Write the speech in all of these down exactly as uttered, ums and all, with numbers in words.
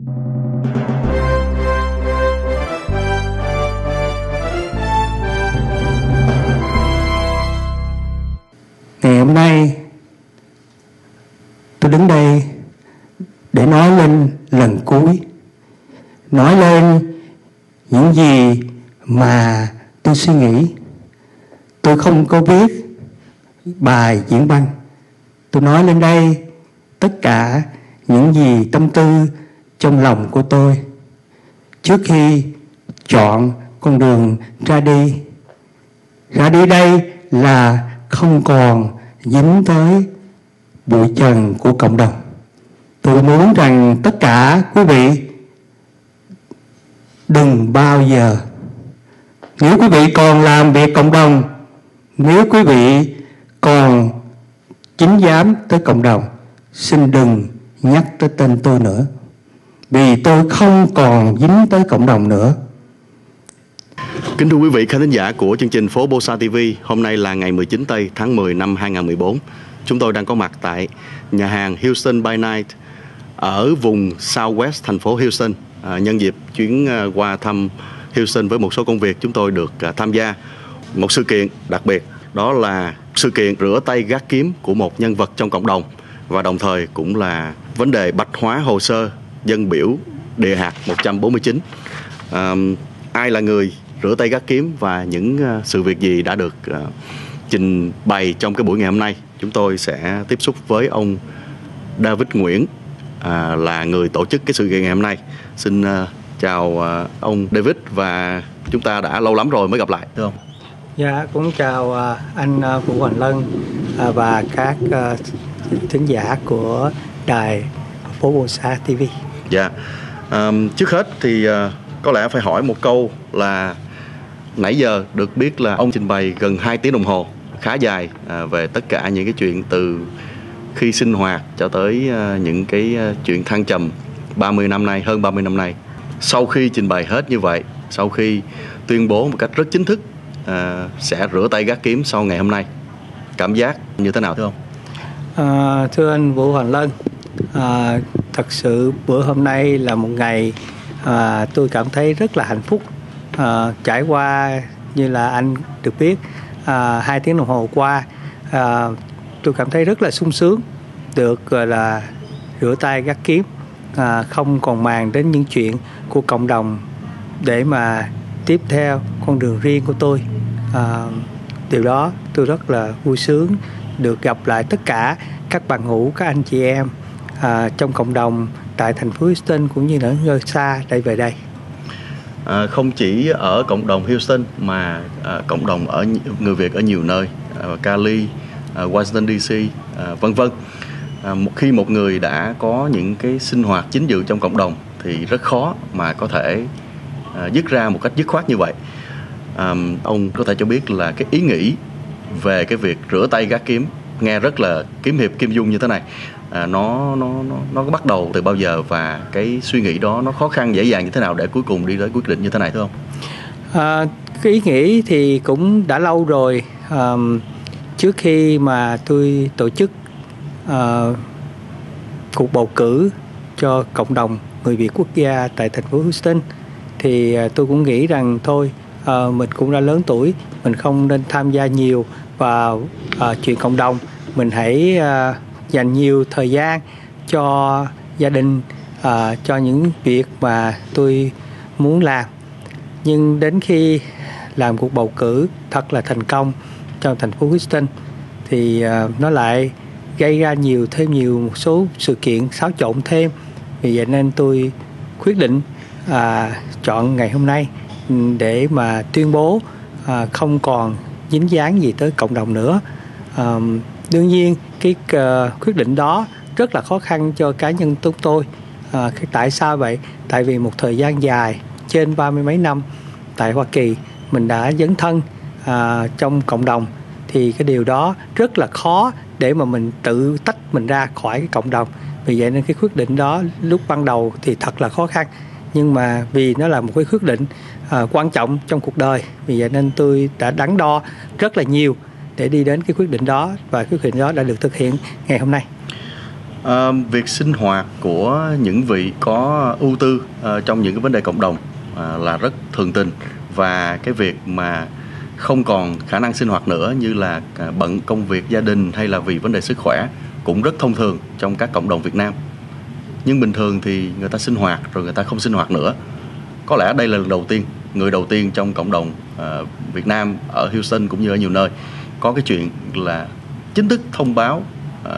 Ngày hôm nay tôi đứng đây để nói lên lần cuối, nói lên những gì mà tôi suy nghĩ. Tôi không có viết bài diễn văn. Tôi nói lên đây tất cả những gì tâm tư trong lòng của tôi trước khi chọn con đường ra đi. Ra đi đây là không còn dính tới bụi trần của cộng đồng. Tôi muốn rằng tất cả quý vị đừng bao giờ, nếu quý vị còn làm việc cộng đồng, nếu quý vị còn chính giám tới cộng đồng, xin đừng nhắc tới tên tôi nữa, vì tôi không còn dính tới cộng đồng nữa. Kính thưa quý vị khán thính giả của chương trình Phố Bosa ti vi, hôm nay là ngày mười chín tây tháng mười năm hai nghìn không trăm mười bốn. Chúng tôi đang có mặt tại nhà hàng Houston by Night ở vùng Southwest thành phố Houston. À, nhân dịp chuyến à, qua thăm Houston với một số công việc, chúng tôi được à, tham gia một sự kiện đặc biệt, đó là sự kiện rửa tay gác kiếm của một nhân vật trong cộng đồng, và đồng thời cũng là vấn đề bạch hóa hồ sơ dân biểu địa hạt một trăm bốn mươi chín. À, ai là người rửa tay gác kiếm và những uh, sự việc gì đã được uh, trình bày trong cái buổi ngày hôm nay. Chúng tôi sẽ tiếp xúc với ông David Nguyễn, uh, là người tổ chức cái sự kiện ngày hôm nay. Xin uh, chào uh, ông David, và chúng ta đã lâu lắm rồi mới gặp lại, đúng không? Dạ, cũng chào uh, anh uh, Vũ Hoàng Lân uh, và các uh, thính giả của đài Phố Bosa ti vi. Dạ, um, trước hết thì uh, có lẽ phải hỏi một câu là nãy giờ được biết là ông trình bày gần hai tiếng đồng hồ, khá dài, à, về tất cả những cái chuyện từ khi sinh hoạt cho tới à, những cái à, chuyện thăng trầm ba mươi năm nay, hơn ba mươi năm nay. Sau khi trình bày hết như vậy, sau khi tuyên bố một cách rất chính thức à, sẽ rửa tay gác kiếm sau ngày hôm nay, cảm giác như thế nào thưa ông? À, thưa anh Vũ Hoàng Lân, à, thật sự bữa hôm nay là một ngày à, tôi cảm thấy rất là hạnh phúc. À, trải qua như là anh được biết à, hai tiếng đồng hồ qua, à, tôi cảm thấy rất là sung sướng, được gọi là rửa tay gác kiếm, à, không còn màng đến những chuyện của cộng đồng để mà tiếp theo con đường riêng của tôi. À, điều đó tôi rất là vui sướng được gặp lại tất cả các bạn hữu, các anh chị em à, trong cộng đồng tại thành phố Houston cũng như ở nơi xa để về đây. À, không chỉ ở cộng đồng Houston mà à, cộng đồng ở người Việt ở nhiều nơi, à, Cali, à, Washington đê xê, à, vân vân. À, một khi một người đã có những cái sinh hoạt chính dự trong cộng đồng thì rất khó mà có thể à, dứt ra một cách dứt khoát như vậy. À, ông có thể cho biết là cái ý nghĩ về cái việc rửa tay gác kiếm nghe rất là kiếm hiệp kim dung như thế này, à, nó nó nó nó bắt đầu từ bao giờ, và cái suy nghĩ đó nó khó khăn dễ dàng như thế nào để cuối cùng đi tới quyết định như thế này thưa ông? À, cái ý nghĩ thì cũng đã lâu rồi. À, trước khi mà tôi tổ chức à, cuộc bầu cử cho cộng đồng người Việt quốc gia tại thành phố Houston thì à, tôi cũng nghĩ rằng thôi, à, mình cũng đã lớn tuổi, mình không nên tham gia nhiều vào à, chuyện cộng đồng, mình hãy à, dành nhiều thời gian cho gia đình, à, cho những việc mà tôi muốn làm. Nhưng đến khi làm cuộc bầu cử thật là thành công trong thành phố Houston thì à, nó lại gây ra nhiều thêm nhiều một số sự kiện xáo trộn thêm. Vì vậy nên tôi quyết định à, chọn ngày hôm nay để mà tuyên bố à, không còn dính dáng gì tới cộng đồng nữa. À, đương nhiên cái uh, quyết định đó rất là khó khăn cho cá nhân chúng tôi. À, tại sao vậy? Tại vì một thời gian dài trên ba mươi mấy năm tại Hoa Kỳ mình đã dấn thân à, trong cộng đồng, thì cái điều đó rất là khó để mà mình tự tách mình ra khỏi cái cộng đồng. Vì vậy nên cái quyết định đó lúc ban đầu thì thật là khó khăn, nhưng mà vì nó là một cái quyết định à, quan trọng trong cuộc đời, vì vậy nên tôi đã đắn đo rất là nhiều để đi đến cái quyết định đó, và cái quyết định đó đã được thực hiện ngày hôm nay. À, việc sinh hoạt của những vị có ưu tư à, trong những cái vấn đề cộng đồng à, là rất thường tình, và cái việc mà không còn khả năng sinh hoạt nữa, như là à, bận công việc gia đình hay là vì vấn đề sức khỏe, cũng rất thông thường trong các cộng đồng Việt Nam. Nhưng bình thường thì người ta sinh hoạt rồi người ta không sinh hoạt nữa. Có lẽ đây là lần đầu tiên, người đầu tiên trong cộng đồng à, Việt Nam ở Houston cũng như ở nhiều nơi có cái chuyện là chính thức thông báo à,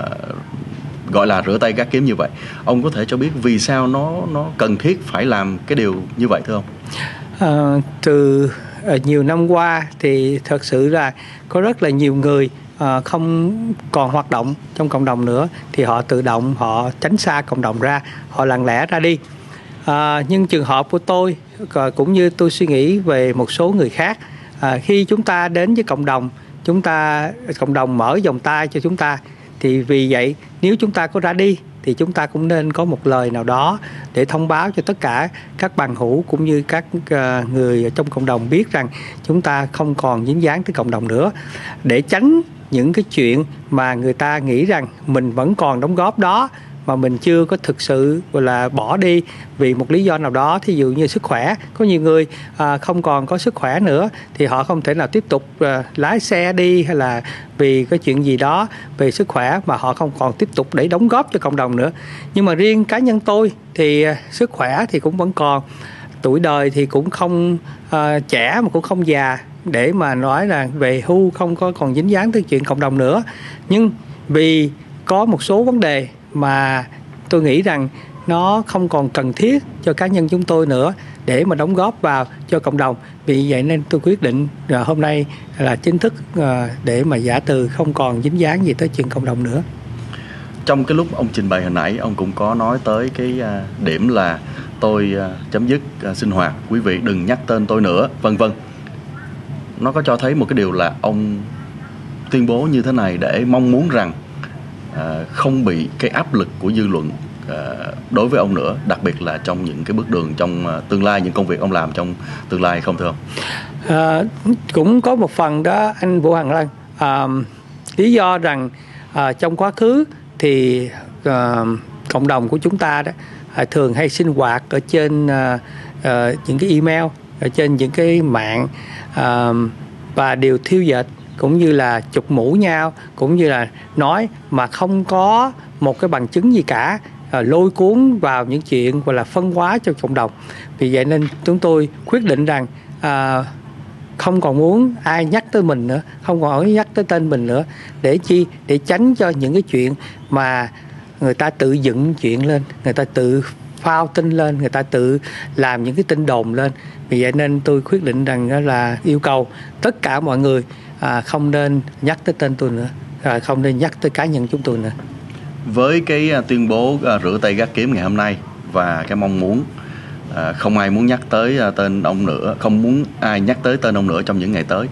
gọi là rửa tay gác kiếm như vậy. Ông có thể cho biết vì sao nó nó cần thiết phải làm cái điều như vậy thưa ông? À, từ nhiều năm qua thì thật sự là có rất là nhiều người à, không còn hoạt động trong cộng đồng nữa, thì họ tự động họ tránh xa cộng đồng ra, họ lặng lẽ ra đi. À, nhưng trường hợp của tôi cũng như tôi suy nghĩ về một số người khác, à, khi chúng ta đến với cộng đồng, chúng ta cộng đồng mở vòng tay cho chúng ta, thì vì vậy nếu chúng ta có ra đi thì chúng ta cũng nên có một lời nào đó để thông báo cho tất cả các bằng hữu cũng như các uh, người trong cộng đồng biết rằng chúng ta không còn dính dáng tới cộng đồng nữa, để tránh những cái chuyện mà người ta nghĩ rằng mình vẫn còn đóng góp đó mà mình chưa có thực sự gọi là bỏ đi vì một lý do nào đó, thí dụ như sức khỏe. Có nhiều người à, không còn có sức khỏe nữa thì họ không thể nào tiếp tục à, lái xe đi, hay là vì cái chuyện gì đó về sức khỏe mà họ không còn tiếp tục để đóng góp cho cộng đồng nữa. Nhưng mà riêng cá nhân tôi thì à, sức khỏe thì cũng vẫn còn, tuổi đời thì cũng không à, trẻ mà cũng không già để mà nói là về hưu không có còn dính dáng tới chuyện cộng đồng nữa. Nhưng vì có một số vấn đề mà tôi nghĩ rằng nó không còn cần thiết cho cá nhân chúng tôi nữa để mà đóng góp vào cho cộng đồng, vì vậy nên tôi quyết định hôm nay là chính thức để mà giả từ không còn dính dáng gì tới chuyện cộng đồng nữa. Trong cái lúc ông trình bày hồi nãy, ông cũng có nói tới cái điểm là tôi chấm dứt sinh hoạt, quý vị đừng nhắc tên tôi nữa, vân vân. Nó có cho thấy một cái điều là ông tuyên bố như thế này để mong muốn rằng À, không bị cái áp lực của dư luận à, đối với ông nữa, đặc biệt là trong những cái bước đường trong à, tương lai, những công việc ông làm trong tương lai, không thưa ông? À, cũng có một phần đó anh Vũ Hoàng Lân. À, lý do rằng à, trong quá khứ thì à, cộng đồng của chúng ta đó à, thường hay sinh hoạt ở trên à, à, những cái email, ở trên những cái mạng à, và đều thiêu dệt cũng như là chụp mũ nhau, cũng như là nói mà không có một cái bằng chứng gì cả, à, lôi cuốn vào những chuyện gọi là phân hóa cho cộng đồng. Vì vậy nên chúng tôi quyết định rằng à, không còn muốn ai nhắc tới mình nữa, không còn nhắc tới tên mình nữa, để chi? Để tránh cho những cái chuyện mà người ta tự dựng chuyện lên, người ta tự phao tin lên, người ta tự làm những cái tin đồn lên. Vì vậy nên tôi quyết định rằng đó là yêu cầu tất cả mọi người à, không nên nhắc tới tên tôi nữa, à, không nên nhắc tới cá nhân chúng tôi nữa. Với cái tuyên bố uh, rửa tay gác kiếm ngày hôm nay và cái mong muốn uh, không ai muốn nhắc tới uh, tên ông nữa, không muốn ai nhắc tới tên ông nữa trong những ngày tới,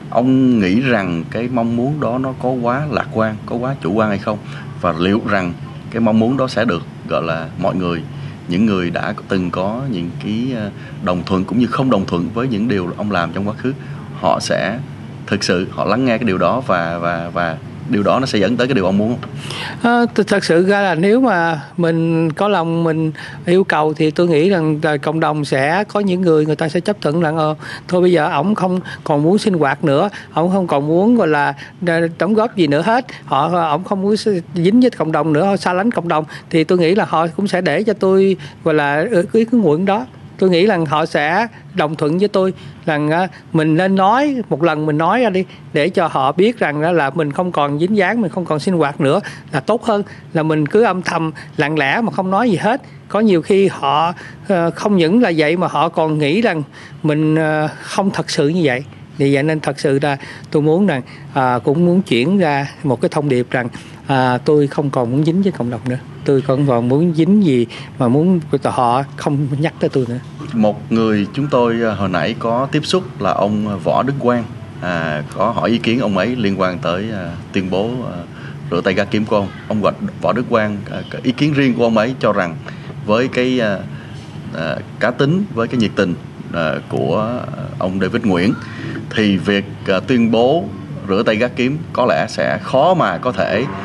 ông nghĩ rằng cái mong muốn đó nó có quá lạc quan, có quá chủ quan hay không? Và liệu rằng cái mong muốn đó sẽ được gọi là mọi người, những người đã từng có những cái đồng thuận cũng như không đồng thuận với những điều ông làm trong quá khứ, họ sẽ thực sự họ lắng nghe cái điều đó và và và điều đó nó sẽ dẫn tới cái điều ông muốn không? À, thật sự ra là nếu mà mình có lòng mình yêu cầu thì tôi nghĩ rằng cộng đồng sẽ có những người người ta sẽ chấp thuận rằng ờ, thôi bây giờ ổng không còn muốn sinh hoạt nữa, ổng không còn muốn gọi là đóng góp gì nữa hết, họ ổng không muốn dính với cộng đồng nữa, họ xa lánh cộng đồng, thì tôi nghĩ là họ cũng sẽ để cho tôi gọi là ý cái nguyện đó. Tôi nghĩ rằng họ sẽ đồng thuận với tôi rằng mình nên nói một lần, mình nói ra đi để cho họ biết rằng là mình không còn dính dáng, mình không còn sinh hoạt nữa là tốt hơn là mình cứ âm thầm lặng lẽ mà không nói gì hết. Có nhiều khi họ không những là vậy mà họ còn nghĩ rằng mình không thật sự như vậy. Vì vậy nên thật sự là tôi muốn rằng à, cũng muốn chuyển ra một cái thông điệp rằng à, tôi không còn muốn dính với cộng đồng nữa, tôi không còn muốn dính gì mà muốn họ không nhắc tới tôi nữa. Một người chúng tôi hồi nãy có tiếp xúc là ông Võ Đức Quang, à, có hỏi ý kiến ông ấy liên quan tới à, tuyên bố à, rửa tay gác kiếm của ông. Ông Võ Đức Quang, à, ý kiến riêng của ông ấy cho rằng với cái à, à, cá tính, với cái nhiệt tình à, của ông David Nguyễn thì việc à, tuyên bố rửa tay gác kiếm có lẽ sẽ khó mà có thể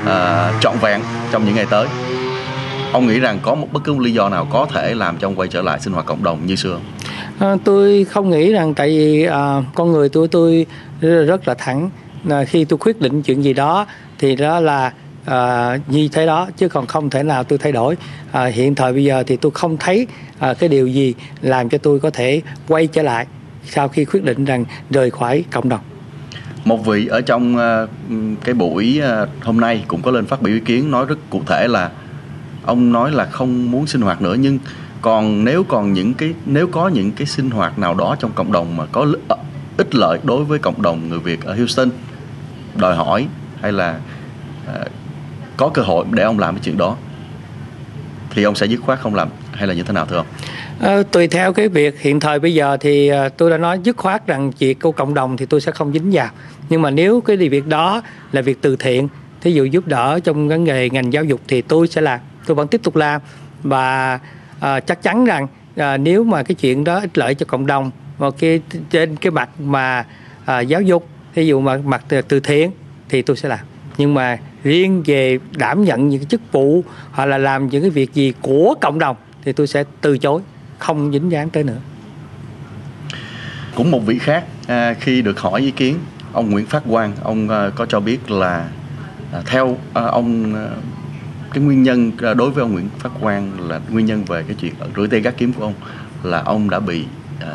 uh, trọn vẹn trong những ngày tới. Ông nghĩ rằng có một bất cứ một lý do nào có thể làm cho ông quay trở lại sinh hoạt cộng đồng như xưa không? À, tôi không nghĩ rằng, tại vì à, con người tôi tôi rất là thẳng. À, khi tôi quyết định chuyện gì đó thì đó là à, như thế đó, chứ còn không thể nào tôi thay đổi. À, hiện thời bây giờ thì tôi không thấy à, cái điều gì làm cho tôi có thể quay trở lại sau khi quyết định rằng rời khỏi cộng đồng. Một vị ở trong uh, cái buổi uh, hôm nay cũng có lên phát biểu ý kiến, nói rất cụ thể là ông nói là không muốn sinh hoạt nữa, nhưng còn nếu còn những cái nếu có những cái sinh hoạt nào đó trong cộng đồng mà có ích lợi đối với cộng đồng người Việt ở Houston đòi hỏi hay là uh, có cơ hội để ông làm cái chuyện đó thì ông sẽ dứt khoát không làm hay là như thế nào thưa ông? À, tùy theo cái việc hiện thời bây giờ thì uh, tôi đã nói dứt khoát rằng việc của cộng đồng thì tôi sẽ không dính vào. Nhưng mà nếu cái việc đó là việc từ thiện, thí dụ giúp đỡ trong cái nghề ngành giáo dục thì tôi sẽ làm, tôi vẫn tiếp tục làm. Và à, chắc chắn rằng à, nếu mà cái chuyện đó ích lợi cho cộng đồng và cái trên cái mặt mà à, giáo dục, thí dụ mà mặt từ thiện thì tôi sẽ làm. Nhưng mà riêng về đảm nhận những cái chức vụ hoặc là làm những cái việc gì của cộng đồng thì tôi sẽ từ chối, không dính dáng tới nữa. Cũng một vị khác à, khi được hỏi ý kiến, ông Nguyễn Phát Quang, ông à, có cho biết là à, theo à, ông à, cái nguyên nhân à, đối với ông Nguyễn Phát Quang là nguyên nhân về cái chuyện rửa tay gác kiếm của ông là ông đã bị à,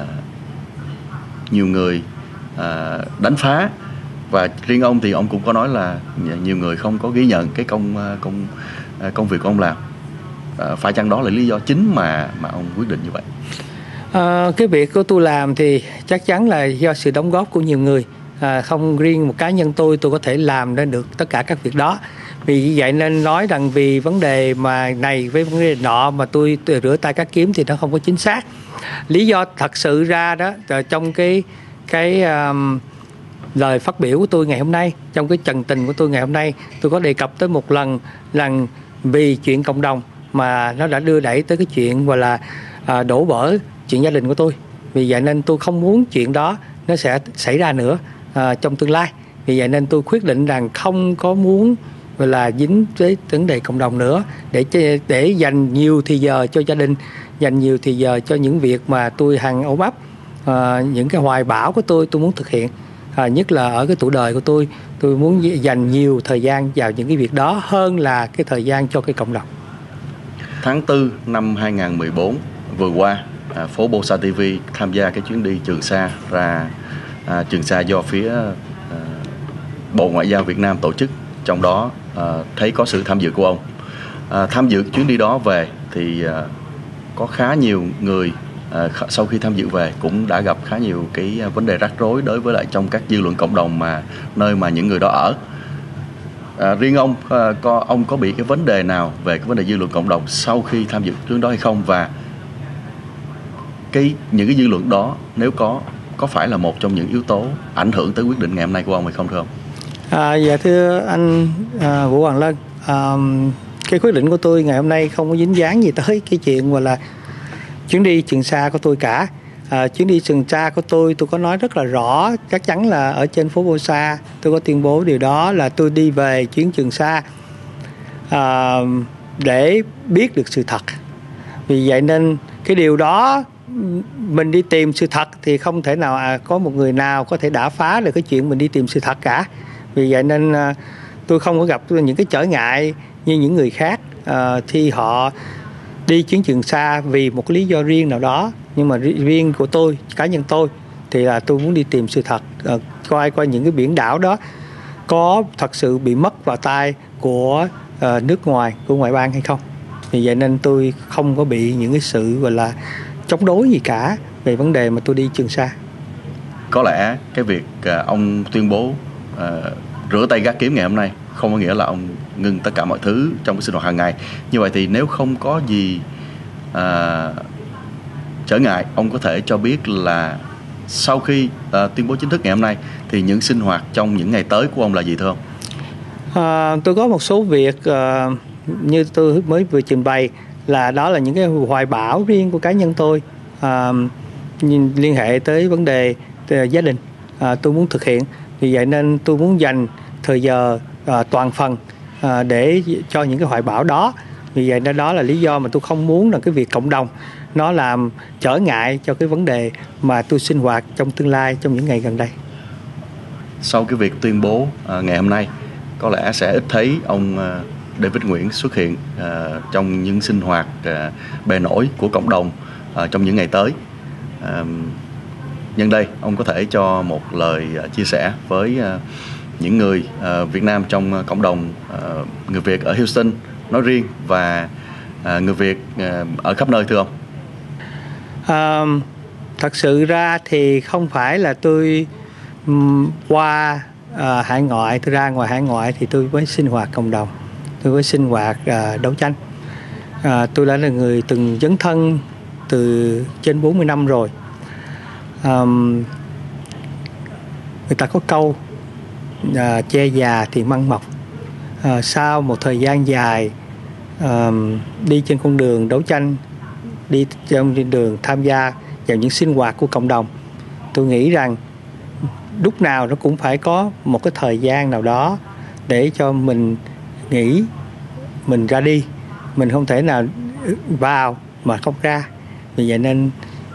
nhiều người à, đánh phá, và riêng ông thì ông cũng có nói là nhiều người không có ghi nhận cái công công công việc của ông làm. À, phải chăng đó là lý do chính mà mà ông quyết định như vậy? À, cái việc của tôi làm thì chắc chắn là do sự đóng góp của nhiều người, à, không riêng một cá nhân tôi tôi có thể làm nên được tất cả các việc đó. Vì vậy nên nói rằng vì vấn đề mà này với vấn đề nọ mà tôi, tôi rửa tay gác kiếm thì nó không có chính xác. Lý do thật sự ra đó trong cái cái um, lời phát biểu của tôi ngày hôm nay, trong cái trần tình của tôi ngày hôm nay, tôi có đề cập tới một lần rằng vì chuyện cộng đồng mà nó đã đưa đẩy tới cái chuyện gọi là à, đổ vỡ chuyện gia đình của tôi. Vì vậy nên tôi không muốn chuyện đó nó sẽ xảy ra nữa à, trong tương lai. Vì vậy nên tôi quyết định rằng không có muốn gọi là dính tới vấn đề cộng đồng nữa, để để dành nhiều thời giờ cho gia đình, dành nhiều thời giờ cho những việc mà tôi hằng ôm ấp, à, những cái hoài bão của tôi tôi muốn thực hiện. À, nhất là ở cái tuổi đời của tôi, tôi muốn dành nhiều thời gian vào những cái việc đó hơn là cái thời gian cho cái cộng đồng. Tháng tư năm hai không một bốn vừa qua, à, phố Bosa ti vi tham gia cái chuyến đi Trường Sa ra à, Trường Sa do phía à, Bộ Ngoại giao Việt Nam tổ chức, trong đó à, thấy có sự tham dự của ông. À, tham dự chuyến đi đó về thì à, có khá nhiều người à, sau khi tham dự về cũng đã gặp khá nhiều cái vấn đề rắc rối đối với lại trong các dư luận cộng đồng mà nơi mà những người đó ở. À, riêng ông à, có ông có bị cái vấn đề nào về cái vấn đề dư luận cộng đồng sau khi tham dự chuyến đó hay không, và cái những cái dư luận đó nếu có có phải là một trong những yếu tố ảnh hưởng tới quyết định ngày hôm nay của ông hay không thưa ông? À, dạ thưa anh à, Vũ Hoàng Lân, à, cái quyết định của tôi ngày hôm nay không có dính dáng gì tới cái chuyện gọi là chuyến đi Trường Sa của tôi cả. À, chuyến đi Trường Sa của tôi tôi có nói rất là rõ, chắc chắn là ở trên phố Bosa tôi có tuyên bố điều đó, là tôi đi về chuyến Trường Sa à, để biết được sự thật. Vì vậy nên cái điều đó mình đi tìm sự thật thì không thể nào à, có một người nào có thể đả phá được cái chuyện mình đi tìm sự thật cả. Vì vậy nên à, tôi không có gặp những cái trở ngại như những người khác à, khi họ đi chuyến Trường Sa vì một lý do riêng nào đó. Nhưng mà riêng của tôi, cá nhân tôi thì là tôi muốn đi tìm sự thật, à, coi coi những cái biển đảo đó có thật sự bị mất vào tay của à, nước ngoài, của ngoại bang hay không. Vì vậy nên tôi không có bị những cái sự gọi là chống đối gì cả về vấn đề mà tôi đi Trường Sa. Có lẽ cái việc à, ông tuyên bố à, rửa tay gác kiếm ngày hôm nay không có nghĩa là ông ngừng tất cả mọi thứ trong cái sinh hoạt hàng ngày. Như vậy thì nếu không có gì à, trở ngại, ông có thể cho biết là sau khi à, tuyên bố chính thức ngày hôm nay thì những sinh hoạt trong những ngày tới của ông là gì thưa ông? À, tôi có một số việc à, như tôi mới vừa trình bày, là đó là những cái hoài bão riêng của cá nhân tôi à, liên hệ tới vấn đề gia đình à, tôi muốn thực hiện. Vì vậy nên tôi muốn dành thời giờ à, toàn phần à, để cho những cái hoài bão đó. Vì vậy đó là lý do mà tôi không muốn là cái việc cộng đồng nó làm trở ngại cho cái vấn đề mà tôi sinh hoạt trong tương lai, trong những ngày gần đây. Sau cái việc tuyên bố uh, ngày hôm nay, có lẽ sẽ ít thấy ông uh, David Nguyễn xuất hiện uh, trong những sinh hoạt uh, bề nổi của cộng đồng uh, trong những ngày tới. Uh, nhân đây, ông có thể cho một lời uh, chia sẻ với uh, những người uh, Việt Nam trong uh, cộng đồng uh, người Việt ở Houston nói riêng và uh, người Việt uh, ở khắp nơi, thưa ông? Uh, thật sự ra thì không phải là tôi um, qua uh, hải ngoại, tôi ra ngoài hải ngoại thì tôi mới sinh hoạt cộng đồng, tôi mới sinh hoạt uh, đấu tranh. Uh, tôi đã là người từng dấn thân từ trên bốn mươi năm rồi. Um, người ta có câu uh, che già thì măng mọc. Uh, sau một thời gian dài uh, đi trên con đường đấu tranh, đi trên đường tham gia vào những sinh hoạt của cộng đồng, tôi nghĩ rằng lúc nào nó cũng phải có một cái thời gian nào đó để cho mình nghĩ mình ra đi. Mình không thể nào vào mà không ra. Vì vậy nên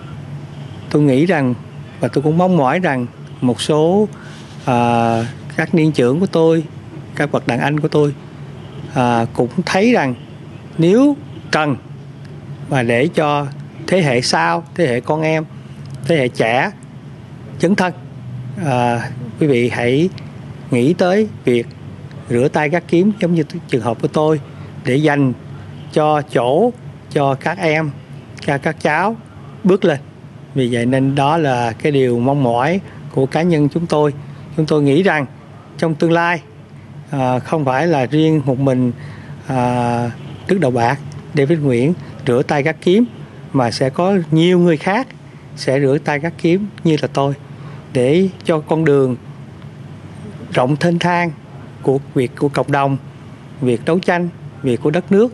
tôi nghĩ rằng, và tôi cũng mong mỏi rằng một số uh, các niên trưởng của tôi, các bậc đàn anh của tôi uh, cũng thấy rằng nếu cần và để cho thế hệ sau, thế hệ con em, thế hệ trẻ dấn thân, à, quý vị hãy nghĩ tới việc rửa tay gác kiếm giống như trường hợp của tôi, để dành cho chỗ cho các em, các, các cháu bước lên. Vì vậy nên đó là cái điều mong mỏi của cá nhân chúng tôi. Chúng tôi nghĩ rằng trong tương lai à, không phải là riêng một mình à, Đức Đầu Bạc, David Nguyễn rửa tay gác kiếm, mà sẽ có nhiều người khác sẽ rửa tay gác kiếm như là tôi, để cho con đường rộng thênh thang của việc của cộng đồng, việc đấu tranh, việc của đất nước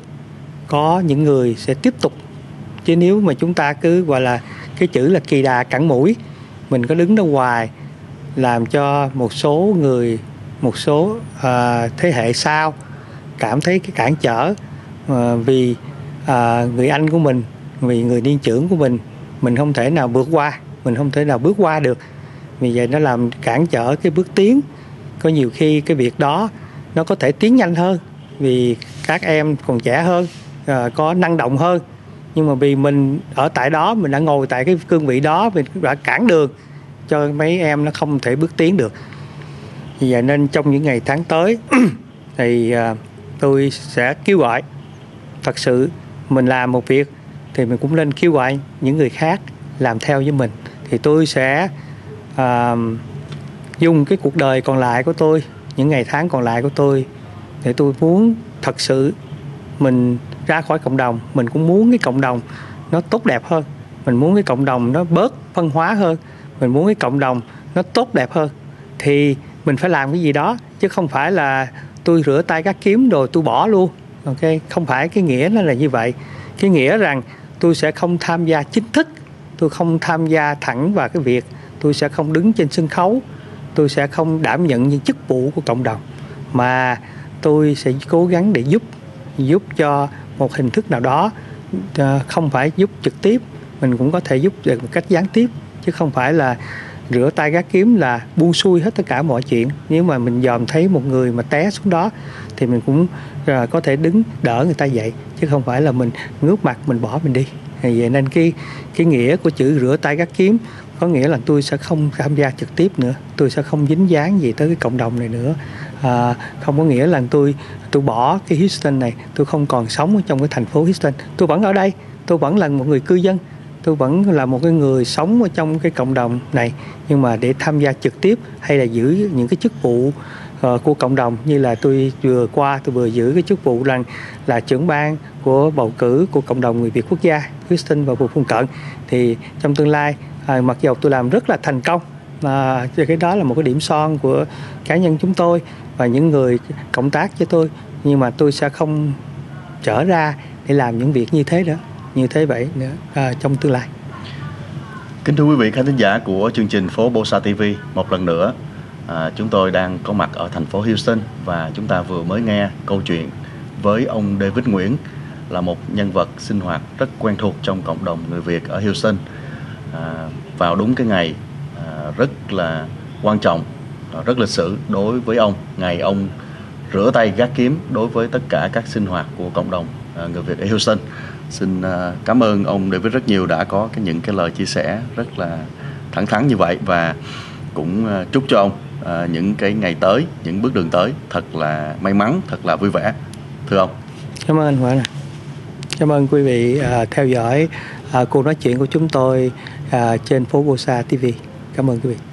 có những người sẽ tiếp tục. Chứ nếu mà chúng ta cứ gọi là cái chữ là kỳ đà cản mũi, mình có đứng đó hoài, làm cho một số người, một số uh, thế hệ sau cảm thấy cái cản trở uh, vì uh, người anh của mình, vì người niên trưởng của mình, mình không thể nào vượt qua, mình không thể nào bước qua được. Vì vậy nó làm cản trở cái bước tiến. Có nhiều khi cái việc đó nó có thể tiến nhanh hơn vì các em còn trẻ hơn, uh, có năng động hơn. Nhưng mà vì mình ở tại đó, mình đã ngồi tại cái cương vị đó, mình đã cản đường cho mấy em nó không thể bước tiến được. Vì vậy nên trong những ngày tháng tới thì uh, tôi sẽ kêu gọi, thật sự mình làm một việc thì mình cũng nên kêu gọi những người khác làm theo với mình. Thì tôi sẽ uh, dùng cái cuộc đời còn lại của tôi, những ngày tháng còn lại của tôi, để tôi muốn thật sự mình ra khỏi cộng đồng. Mình cũng muốn cái cộng đồng nó tốt đẹp hơn, mình muốn cái cộng đồng nó bớt phân hóa hơn, mình muốn cái cộng đồng nó tốt đẹp hơn. Thì mình phải làm cái gì đó, chứ không phải là tôi rửa tay gác kiếm rồi tôi bỏ luôn. Ok, không phải cái nghĩa nó là như vậy. Cái nghĩa rằng tôi sẽ không tham gia chính thức, tôi không tham gia thẳng vào cái việc, tôi sẽ không đứng trên sân khấu, tôi sẽ không đảm nhận những chức vụ của cộng đồng, mà tôi sẽ cố gắng để giúp giúp cho một hình thức nào đó, không phải giúp trực tiếp, mình cũng có thể giúp được một cách gián tiếp, chứ không phải là rửa tay gác kiếm là buông xuôi hết tất cả mọi chuyện. Nếu mà mình dòm thấy một người mà té xuống đó thì mình cũng uh, có thể đứng đỡ người ta dậy, chứ không phải là mình ngước mặt mình bỏ mình đi. Vậy nên cái cái nghĩa của chữ rửa tay gác kiếm có nghĩa là tôi sẽ không tham gia trực tiếp nữa, tôi sẽ không dính dáng gì tới cái cộng đồng này nữa. À, không có nghĩa là tôi tôi bỏ cái Houston này, tôi không còn sống ở trong cái thành phố Houston. Tôi vẫn ở đây, tôi vẫn là một người cư dân, tôi vẫn là một cái người sống ở trong cái cộng đồng này, nhưng mà để tham gia trực tiếp hay là giữ những cái chức vụ uh, của cộng đồng, như là tôi vừa qua tôi vừa giữ cái chức vụ là là trưởng ban của bầu cử của cộng đồng người Việt quốc gia Houston và vùng phụ cận. Thì trong tương lai, uh, mặc dù tôi làm rất là thành công, À, cái đó là một cái điểm son của cá nhân chúng tôi và những người cộng tác với tôi, nhưng mà tôi sẽ không trở ra để làm những việc như thế nữa, như thế vậy nữa à, trong tương lai. Kính thưa quý vị khán thính giả của chương trình Phố Bosa ti vi, một lần nữa À, chúng tôi đang có mặt ở thành phố Houston và chúng ta vừa mới nghe câu chuyện với ông David Nguyễn, là một nhân vật sinh hoạt rất quen thuộc trong cộng đồng người Việt ở Houston. À, vào đúng cái ngày à, rất là quan trọng, rất lịch sử đối với ông, ngày ông rửa tay gác kiếm đối với tất cả các sinh hoạt của cộng đồng à, người Việt ở Houston. Xin à, cảm ơn ông David rất nhiều đã có cái, những cái lời chia sẻ rất là thẳng thắn như vậy, và cũng à, chúc cho ông à, những cái ngày tới, những bước đường tới thật là may mắn, thật là vui vẻ. Thưa ông. Cảm ơn anh Hoàng. Cảm ơn quý vị à, theo dõi à, cuộc nói chuyện của chúng tôi à, trên Phố Bosa ti vi. Cảm ơn quý vị.